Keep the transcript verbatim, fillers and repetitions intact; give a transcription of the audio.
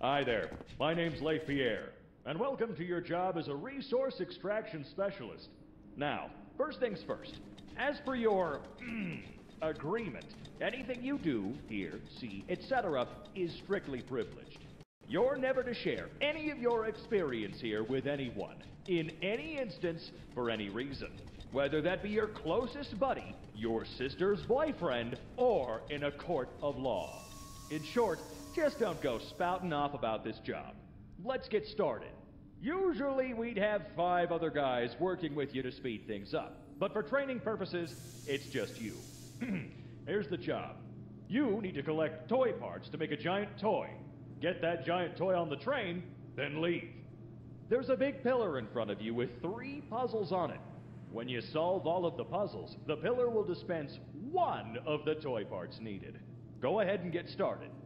Hi there, my name's Leif Pierre, and welcome to your job as a resource extraction specialist. Now, first things first, as per your agreement, anything you do, hear, see, et cetera is strictly privileged. You're never to share any of your experience here with anyone, in any instance, for any reason. Whether that be your closest buddy, your sister's boyfriend, or in a court of law. In short, just don't go spouting off about this job. Let's get started. Usually we'd have five other guys working with you to speed things up, but for training purposes, it's just you. Here's the job. You need to collect toy parts to make a giant toy. Get that giant toy on the train, then leave. There's a big pillar in front of you with three puzzles on it. When you solve all of the puzzles, the pillar will dispense one of the toy parts needed. Go ahead and get started.